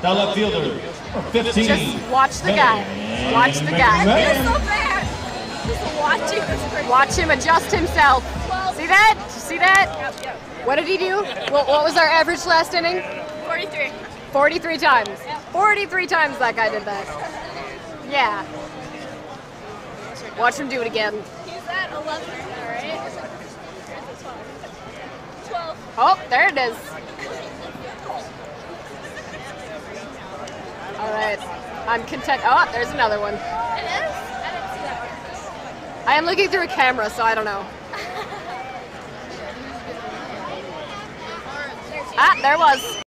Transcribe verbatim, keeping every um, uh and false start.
The left fielder, fifteen. Just watch the guy. Watch the guy. I feel so bad. Just watching this person. Watch him adjust himself. See that? See that? Yep, yep. What did he do? What, what was our average last inning? forty-three. forty-three times. Yep. forty-three times that guy did that. Yeah. Watch him do it again. He's at eleven right now, right? Or is it twelve? twelve. Oh, there it is. All right. I'm content. Oh, there's another one. It is? I didn't see that one. I am looking through a camera, so I don't know. Ah, there was.